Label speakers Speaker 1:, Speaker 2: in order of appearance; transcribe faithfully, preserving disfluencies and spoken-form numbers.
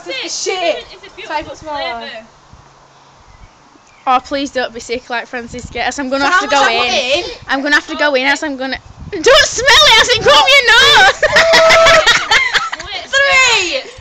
Speaker 1: breakfast for shit. Five foot smaller.
Speaker 2: Oh, please don't be sick like Francisca, as I'm gonna so have to go in. in. I'm gonna have to go in, as I'm gonna. Don't smell it, as it go up your nose.
Speaker 1: Three,